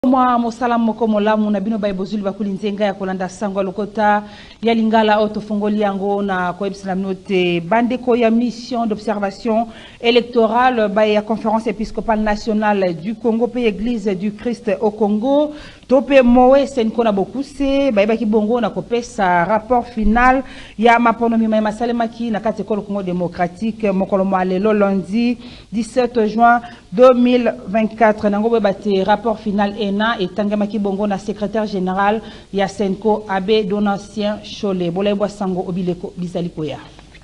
Mwa mosala moko molamu na bino baibozuli bakulinzenga ya kolanda sango lokota ya lingala autofongoli yango na koebisana note bandeko ya mission d'observation électorale ba ya conférence épiscopale nationale du Congo pe église du Christ au Congo tope mowe senkona bokuse ba ki bongo na kopesa rapport final ya mapono mima masalemaki na kati ekolo Congo démocratique mokolo lelo lundi 17 juin 2024 nango bate rapport final et Tangamaki Bongo na secrétaire général ya Senko Abe Donatien Chole Bolebwa Sango Obileko Bizalikoya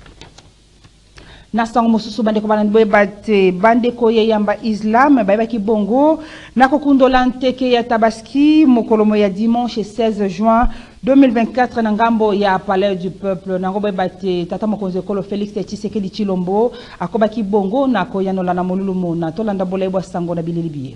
na sango mosusu bandeko banandwe bate bandeko ya yamba Islam baibaki Bongo na kokundola nteke ya Tabaski mokolomo ya dimanche 16 juin 2024 na ngambo ya palais du peuple na ngobe bate tata mokonzi kolo Félix Tshisekedi Tshilombo akobaki Bongo na koyanola na molulumo na tolanda bolebwa sango na bililibiye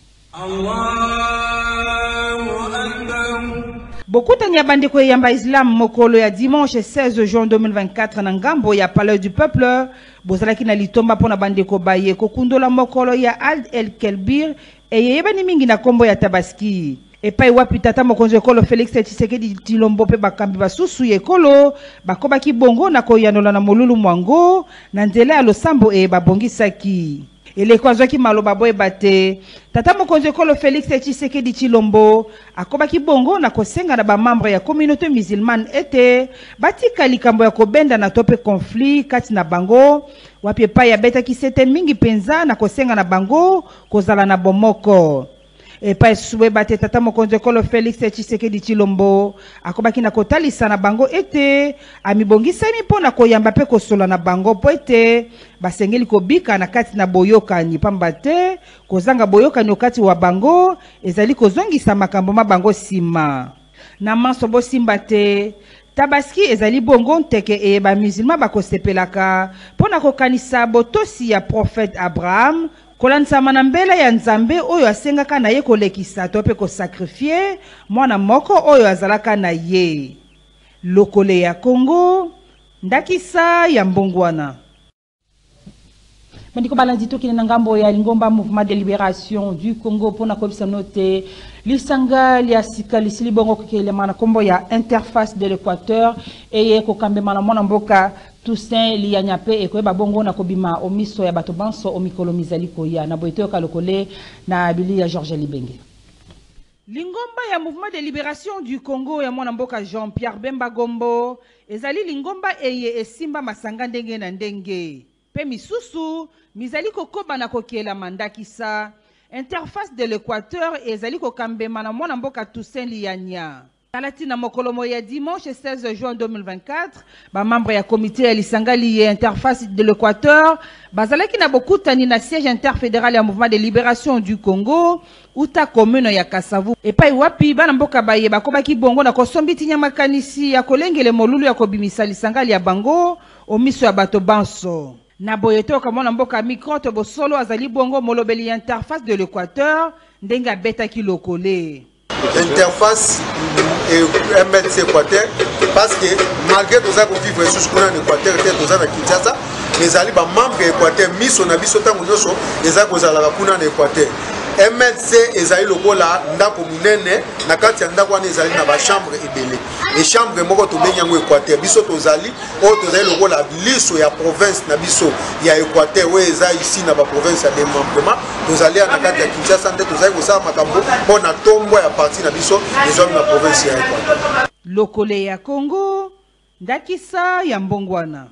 Bokuta nya bandeko yamba Islam mokolo ya dimanche 16 juin 2024 na ngambo ya palais du peuple bozalaki na litomba pona bandeko baye kokundola mokolo ya Ald El Kelbir eyebani mingi na kombo ya Tabaski epai wapi tata mokonzi ekolo Félix Tshisekedi Tshilombo pe bakambi basusu ekolo bakobaki Bongo na koyanola na molulu mwango na nzela ya losambo babongisaki Eleko azwaki maloba boye bate tata mokonzi ekolo Félix Tshisekedi Tshilombo akobaki Bongo na kosenga na ba membre ya communauté musulmane ete batika likambo ya kobenda na tope conflit kati na bango wapi epai abetaki sete mingi penza na kosenga na bango kozala na bomoko epai suwe bate tata mokonzi ekolo Félix Tshisekedi Tshilombo akobaki na kotalisa na bango ete amibongisami mpona koyamba pe kosola na bango po ete basengeli kobika na kati na boyokani pamba te kozanga boyokani okati wa bango ezali kozongisa makambo ma bango sima na manso bosimba te Tabaski ezali Bongo nteke ba musulman bakosepelaka mpona kokanisa botosi ya prophète Abraham kolanisa manambela ya Nzambe oyo asengaka na ye kolekisa to pe ko sacrifier mwana moko oyo azalaka na ye lokole ya Congo ndakisa ya mbongwana Bandiko balandi to kina ngambo ya lingomba mouvement de libération du Congo pona kobisa note lisanga lia sikali silibongo kele mana kombo ya interface de l'Équateur eye ko kambe mana mwana mboka Toussaint Lianyape ekoyeba Bongo na kobima omiso ya bato banso omikolo mizali koya na boyete kalokole na bili ya Georges Libenge Lingomba ya mouvement de libération du Congo ya mwana mboka Jean-Pierre Bemba Gombo ezali lingomba eye esimba masanga ndenge na ndenge pe misusu mizali kokoba na kokiela mandakisa interface de l'Équateur ezali kokambema na mwana mboka Toussaint Lianya Talatina mokolomo ya dimanche 16 juin 2024 ba membre ya comité ya lisangali ya interface de l'Équateur bazalaki na bokutani na siège interfédéral ya mouvement de libération du Congo uta commune ya Kasavu epai wapi bana mboka baye bakobaki Bongo na kosombiti nya makanisi ya kolengele molulu ya kobimisa lisangali ya bango omiso ya bato banso na boyeto kamona mboka micro bosolo azali Bongo molobeli ya interface de l'Équateur ndenga betaki lokole Interface et MLC Équateur parce que malgré tout ça qu'on vivre sous qu'on a en Équateur et tout ça dans Kinshasa mais ali ba membre Équateur miso na biso tango nyoso eza kozala kuna en Équateur MLC ezali lokola ndako munene na kati ya ndako wana ezali na ba chambre ebele et chambre moko to benya ngo Équateur biso tozali o tozali lokola liso ya province na biso ya Équateur we eza ici na ba province ya démembrement tozali na kati ya Kinshasa nde tozali kosala makambo pona tombo ya parti na biso ezali na province ya Équateur lokole ya Congo ndakisa ya mbongwana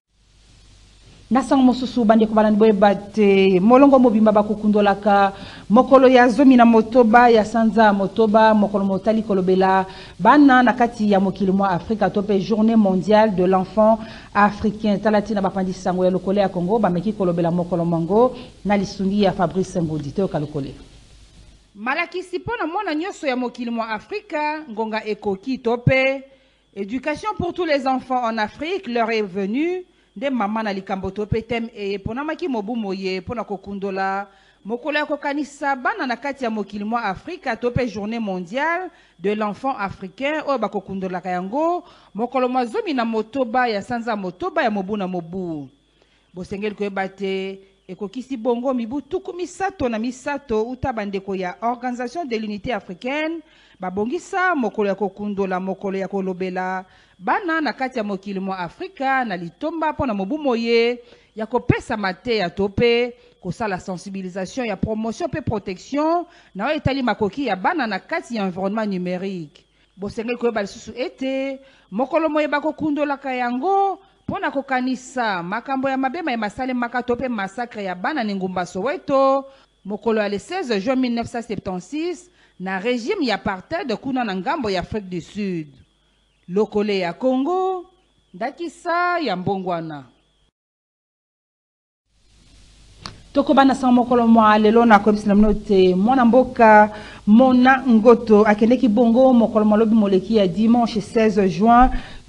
Nasang mosusu bandeko balandi boye bate molongo mobimba bakukundolaka mokolo ya zomi na motoba ya sanza motoba mokolo motali kolobela bana na kati ya mokili mwa Afrika tope journée mondiale de l'enfant africain talatina bapandisi sango ya lokole ya Congo bameki kolobela mokolo mango na lisungi ya Fabrice Ngodi te kalokole malakisi pona mwana nyoso ya mokili mwa Afrika ngonga ekoki tope éducation pour tous les enfants en Afrique leur est venue de maman na likambo tope tem e pona maki mobu moye pona kokundola mokolo ya kokanisa bana na kati ya mokili mwa Afrika tope journée mondiale de l'enfant africain o bakokundola kayango mokolo mazomi na motoba ya sanza motoba ya mobu na mobu bosengeli koyeba te ekokisi bongo mibu tuku misato na misato uta bandeko ya Organisation de l'Unité Africaine babongisa mokolo ya kokundola mokolo ya kolobela bana na kati ya mokili mwa Afrika na litomba pona mobu moye ya kopesa mate ya tope kosala sensibilisation ya promotion pe protection na etali makoki ya bana na kati ya environnement numérique. Bosengeli koyeba lisusu ete mokolo moye bakokundolaka yango pona kokanisa makambo ya mabema ya masale makato pe massacre ya bana ningumba Soweto mokolo ya le 16 juin 1976 na régime ya apartheid kuna na ngambo ya Afrique du Sud. Lokole ya Congo ndakisa ya mbongwana. Toko bana sa mokolo mwa lelo na komisi na mnote mwana mboka Mona Ngoto akendeki bongo mokolo malobi moleki ya dimanche 16 juin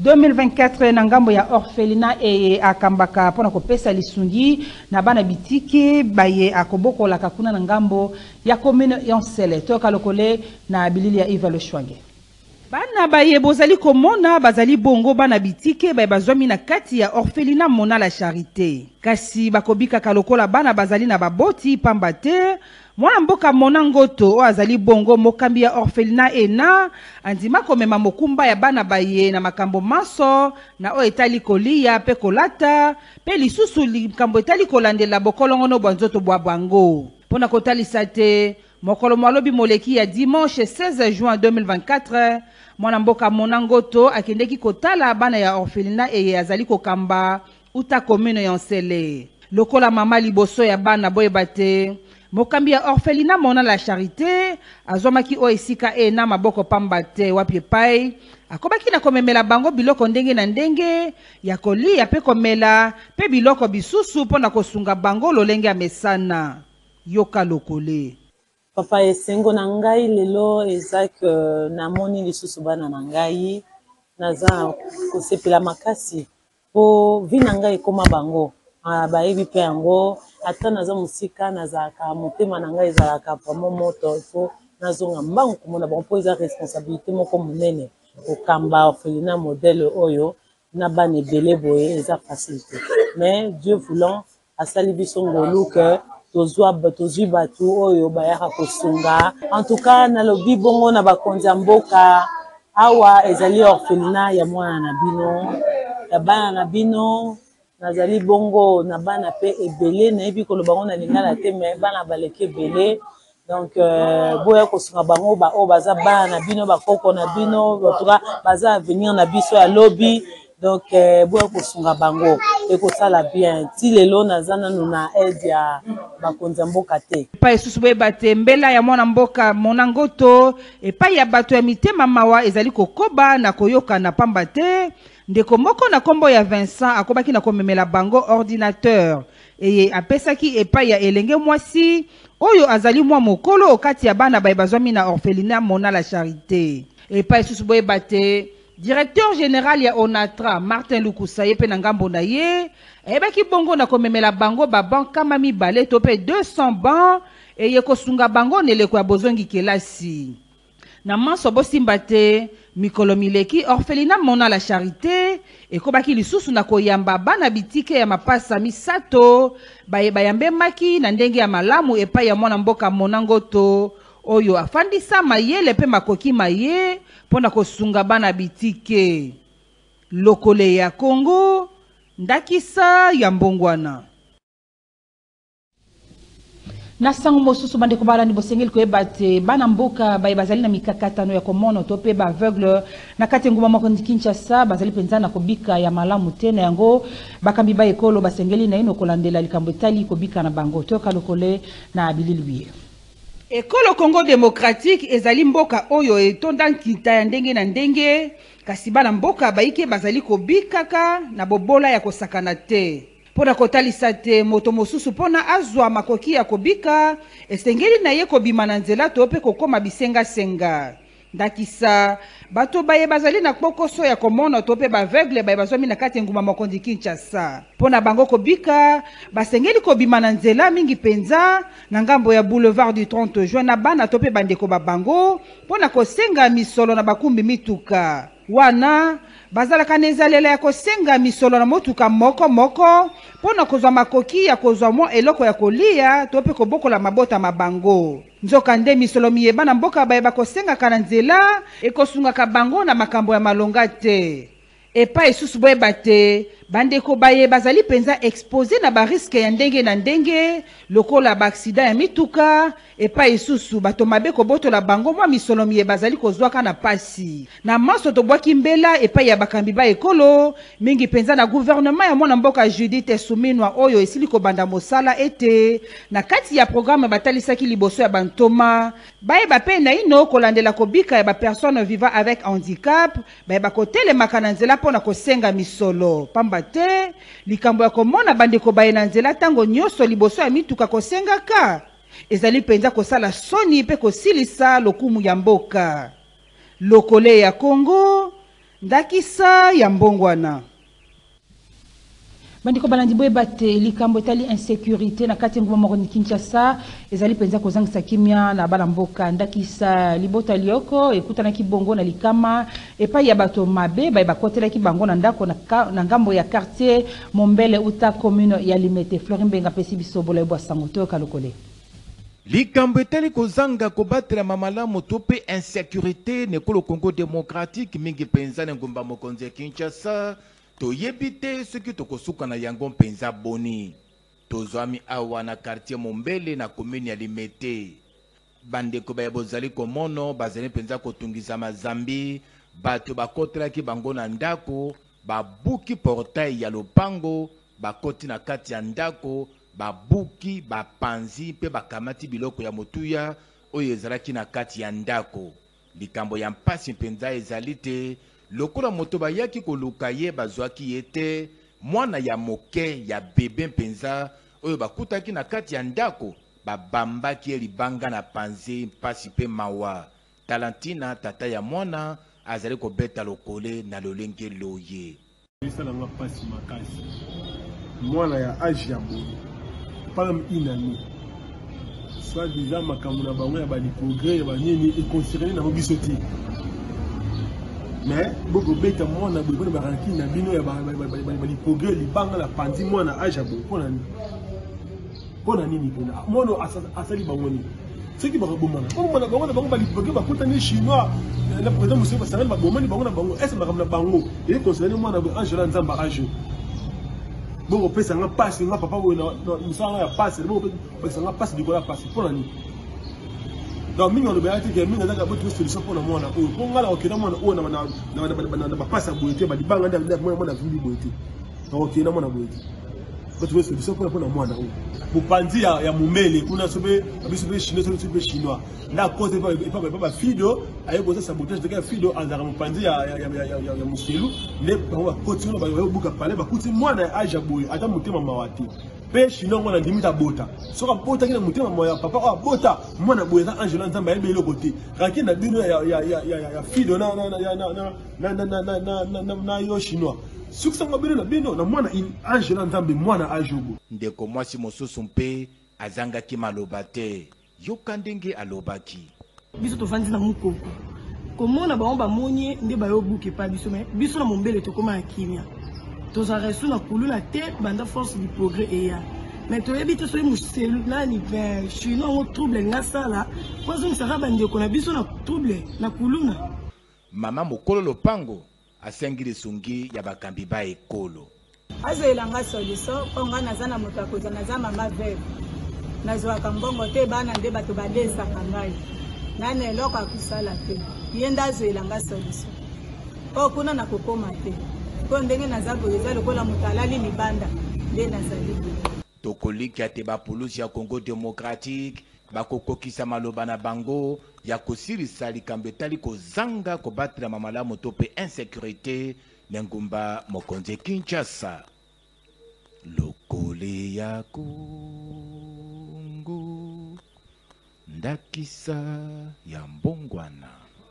2024 na ngambo ya orphelinat e akambaka pona kopesa lisungi na bana bitike baye akobokola kakuna na ngambo ya commune Yansele toka lokole na bilili ya Eva Le Chwange. Bana baye bozali komona bazali bongo bana bitike baye bazwami na kati ya orphelinat Mona la Charité. Kasi bakobika kalokola bana bazali na baboti pamba te mwana mboka Mona Ngoto o azali bongo mokambi ya orphelinat ena andima komema mokumba ya bana baye na makambo maso na o etali kolia pe kolata pe lisusu likambo etali kolandela bokolongono bwanzoto bwa bango. Pona kotalisa te mokolo malobi moleki ya dimanche 16 juin 2024 mwana mboka Mona Ngoto akendeki kotala bana ya orphelinat e azali kokamba uta commune Yansele. Lokola mama liboso ya bana boyeba te mokambi ya orphelinat Mona la Charité azomaki o esika ena maboko pamba te wapi pai akobaki na komemela bango biloko ndenge na ndenge ya kolia pe komela pe biloko bisusu pona kosunga bango lolenge ya mesana. Yoka lokole papa esengo na ngai lelo ezaki namoni lisusu bana na ngai naza kosepela makasi po vi na ngai ekoma bango bayebi pe yango ata naza mosika nazalaka motema na ngai ezalaka vraiment moto po nazonga mbangu komona bango po eza responsabilité moko monene kokamba orphelinat modèle oyo na bana ebele boye eza facilité mais Dieu voulant asali biso ngolu ke tozwi batu oyo bayaka kosunga. En tout cas nalobi bongo na bakonzi ya mboka awa ezali orphelinat ya mwana na bino ya bana na bino nazali bongo na bana pe ebele nayebi koloba ngo na lingala te mais bana baleki ebele donc boya kosunga bango ba o baza bana na bino bakoko na bino en tout cas baza avenir na biso ya lobi donc boya kosunga bango ekosala bien ti lelo naza nanu na aide ya bakonzi ya mboka te pa esusu boyeba te mbela ya mwana mboka Mona Ngoto epai ya bato ya mitema mawa ezali kokoba na koyoka na pamba te ndeko moko na kombo ya Vincent akobaki na komemela bango ordinateur eye apesaki epai ya elenge mwasi oyo azali mwa mokolo okati ya bana baye bazwami na orphelinat Mona la Charité. Epai esusu boyeba te directeur général ya Onatra Martin Lukusa ye pe na ngambo na ye ebaki bongo na komemela bango babanka mami bale to pe 200 ban eye kosunga bango neleko ya bozongi kelasi. Na manso bosimba te mikolo mileki orphelinat Mona la Charité ekobaki lisusu na koyamba bana bitike ya mapasa misato baye bayambe maki na ndenge ya malamu epai ya mwana mboka Mona Ngoto oyo afandisa mayele pe makoki maye pona kosunga bana bitike. Lokole ya Congo ndakisa ya mbongwana. Na sango mosusu bande kobala ni bosengeli koyeba te bana mboka baye bazali na mikakatano ya komono to pe ba aveugle na kati nguma moko Kinshasa bazali penza na kobika ya malamu te na yango bakambi ba ekolo basengeli na ino kolandela likambo etali kobika na bango toka lokole na bililwi. Ekolo Congo démocratique ezali mboka oyo etonda nkita ya ndenge na ndenge kasi bana mboka baike bazali kobikaka na bobola ya kosakana te. Pona kotalisa te moto mosusu pona azwa makoki ya kobika esengeli na ye kobima na nzela to pe kokoma bisenga senga. Ndakisa bato baye bazali na kokoso ya komona to pe baveugle baye bazwami na kati nguma mokondi Kinshasa. Pona bango kobika basengeli kobima na nzela mingi penza na ngambo ya boulevard du 30 juin na bana to pe bandeko babango pona kosenga misolo na bakumbi mituka. wana bazalaka na ezalela ya kosenga misolo na motuka moko moko mpona kozwa makoki ya kozwa mwa eloko ya kolia to mpe kobokola mabota mabango. Nzoka nde misolo miyeba na mboka bayeba kosengaka na nzela ekosungaka bango na makambo ya malonga te. Epa esusu boyeba te bandeko baye bazali penza expose na bariske ya ndenge na ndenge lokola baaksida ya mituka. Epa esusu bato mabe kobotola bango mwa misolo miye bazali kozwaka na pasi na maso tobwaki mbela epai ya bakambi ba ekolo mingi penza na gouvernement ya mwana mboka Judith Suminwa oyo esili kobanda mosala ete na kati ya programme batalisaki liboso ya bantoma bayeba pe na ino kolandela kobika ya bapersone vivant avec handicap bayeba kotelemaka na nzela mpona kosenga misolo pamba te likambo ya komona bandeko baye na nzela ntango nyonso liboso ya mituka kosengaka ezali penza kosala soni pe kosilisa lokumu ya mboka. Lokole ya Congo ndakisa ya mbongwana. Bandiko balandi boyeba te likambo etali insécurité na kati nguma moko ni Kinshasa ezali penza kozangisa kimia na bala mboka ndakisa libota lioko ekutana kibongo na likama epai ya bato mabe bayeba kotela kibango na ndako na ngambo ya quartier Mombele uta commune ya Limete. Florent Benga pesi biso bolebo ya sango toyoka lokole. Likambo etali kozanga kobatela mamalamu to pe insécurité nekolo Congo démocratique mingi penza na ngumba mokonzi ya Kinshasa toyebi te soki tokosuka na yango mpenza boni. Tozwami awa na quartier Mombele na commune ya Limete. Bandeko baye bozali komono bazali mpenza kotungisa mazambi bato bakotelaki bango na ndako babuki portail ya lopango bakoti na kati ya ndako babuki bapanzi pe bakamati biloko ya motuya oyo ezalaki na kati ya ndako. Likambo ya mpasi mpenza ezali te lokola moto bayaki koluka ye bazwaki ye te mwana ya moke ya bebe mpenza oyo bakutaki na kati ya ndako babambaki ye libanga na panzi mpasi pe mawa. Talantina tata ya mwana azali kobeta lokole na lolenge loye. Esalanga pasi makasi mwana ya age ya boye palam inani soit disant makambo na bango ya baliprogrès ya banini econcerné na biso te mais boko beta mwana boye mpona baranki na bino ya baliprogrès libanga na panzi mwana age ya boye mpona nini mpona mwana asali bango nini soki bakabomana bomana bango na bango baliprogrès bakutani chinois na président monsieur basangani babomani bango na bango ese makambo na bango econcerné mwana boye age la nzamba age bon pesa nga passe nga papa we na musanga ya passe bon pesa nga passe dikola passe pour nani donc mingi on beati ke mingi ndaka botu solution pour na mwana o pour nga la okena mwana o na passe boete ba libanga nda mwana vindi boete donc okena mwana boete botu solution pour na mwana o bupanzi ya mumele kuna sobe biso chinois chinois na cause pas fido ayo boza sabotage de fido anzara mupanzi ya muselu ne ba continue ba buka pale ba kuti mwana aja boy ata mutema mawati pe chinois ngona ndimita bota soka bota kina mutema moya papa o bota mwana boy za angela nzamba yebe lo côté raki na bino ya fido na yo chinois suksanga bino na mwana angela nzambe mwana ajobo ndeko mwasi mosusu mpe azangaki maloba te yoka ndenge alobaki. Biso tofandi na mukoko komona bango bamoni nde bayobuke pa biso me biso na Mombele tokoma ya kimia tozara resu na kuluna te banda force du progrès eya mais toyebi te soki muselu nani chinois ngo trouble ngasala kwazongisaka bandeko na biso na trouble na kuluna. Mama mokolo lopango asengi lisungi ya bakambi ba ekolo azoelanga solution ponga naza na moto akoza naza mama veve nazwaka mbongo te bana nde bato balesaka ngai nani eloko akusala te ye nde azoelanga solution po kuna na kokoma te po ndenge naza boye eza lokola moto alali libanda nde nazali boye. Tokolika te bapulusi ya Congo démocratique bakokokisa maloba na bango ya kosilisa likambo etali kozanga kobatela mamalamu to pe insécurité na ngumba mokonzi Kinshasa. Lokole ya Congo ndakisa ya mbongwana.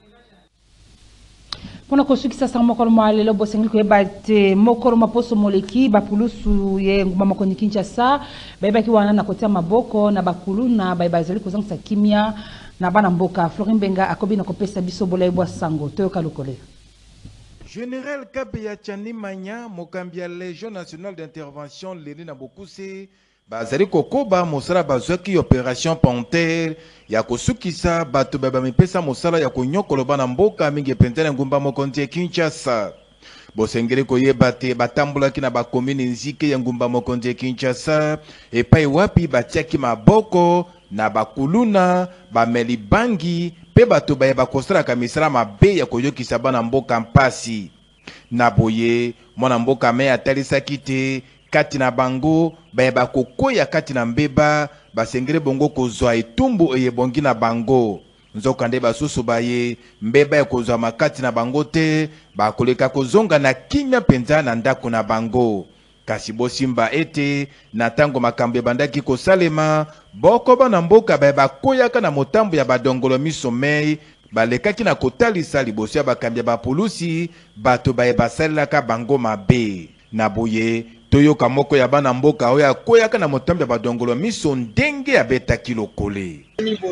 Pona kosukisa sa mokolo malelo bosengi koyeba te mokolo maposo moleki bapulusu ye nguma mokonzi Kinshasa bayebaki wana na kotia maboko na bakuluna bayebazali kozangisa kimia na bana mboka. Florent Benga akobi na kopesa biso bolebo sango toyoka lokole. Général Kabeya Tchani Manya, Mokambia Légion nationale d'intervention, Lérina Bokuse, bazali kokoba mosala bazwaki opération Panthère ya kosukisa bato babamipesa mosala ya konyokoloba na mboka mingi pentene ngumba mokonzi Kinshasa. Bosengere koyeba te batambolaki na bakomini nzike ya ngumba mokonzi Kinshasa epai wapi batiaki maboko na bakuluna bameli bangi pe bato bayeba kosalaka misala mabe ya koyokisa bana mboka mpasi. Na boye mwana mboka me atalisaki te kati na bango bayeba kokoya kati na mbeba basengere bongo kozwa etumbu eyebongi na bango. Nzokande basusu baye mbeba ya kozwa makati na bango te bakoleka kozonga na kimia penza na ndako na bango. Kasi bosimba ete na tango makambo bandaki kosalema boko bana mboka bayeba koyaka na motambo ya badongolo misomei balekaki na kotalisa liboso ya bakambi ya bapulusi bato bayeba salelaka bango mabe. Na boye toyoka moko ya bana mboka oyo akoyaka na motambo ya badongolo miso ndenge abetaki lokole.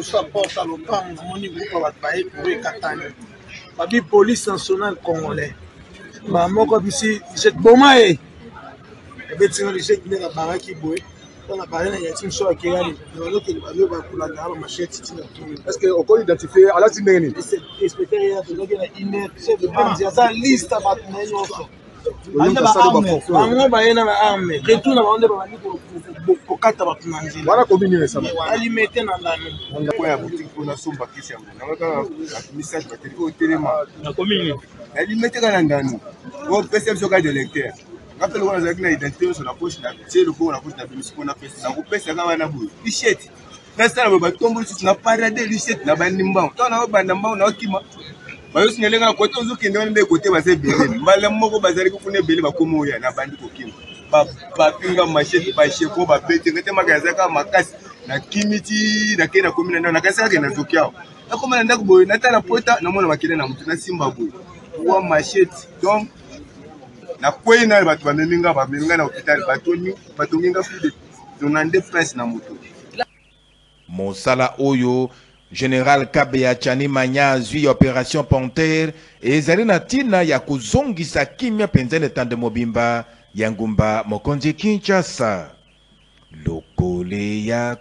Babi police nationale congolais ba moko bisi jet bomae betinga le jet na baraki boy na barena ya team so akiyali no ke balo ba kula na machete tina est-ce que on peut identifier à la timeni inspecteur ya de la ine chef de bande ya liste ba tneyo bango bayena ba arme retour na bande ba bandi ko kata ba tunanzila wana combiner ça alimete na ndani kwa ya boutique kuna somba kisi yango nanga message ba telefone telema na commune alimete kana ndani ko perception ka de lecteur rappel wana zaki na identité sur la poche na tirer le ko na poche na bimisiko na pesa na ko pesa kama na bu t-shirt pesa na ba tombo si na parade t-shirt na bandi mbao to na banda mbao na okima bayo sinyelenga na kote ozo kende wana kote base bele mbala moko bazali kufune bele bakomo ya na bandi kokima ba pinga machete ba cheko ba bete ngete magaza ka makasi na kimiti na kena komina na kasa ke na zokiao na komana ndako boy na tala pota na mona makile na mutu na simba boy wa machete donc na kwena batu bameminga na hospital batonginga plus de 92 francs na mutu. Mosala oyo Général Kabeya Tchani Manya zui opération Panthère ezali na tina ya kuzongisa kimia penzene tande mobimba ya ngumba mokonzi Kinshasa. Lokole ya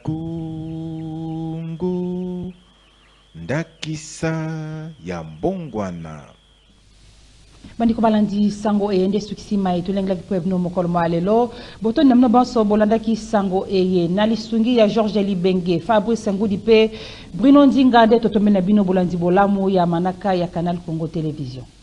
kungu ndakisa ya mbongwana bandiko balandi sango ende sukisima etulengla kipwebno mokolo malelo boto namno banso bolandaki sango eye nali sungi ya Georges Libenge Fabrice Ngudi pe Bruno Nzinga de totomena bino bolandi bolamu ya manaka ya Canal Congo Télévision.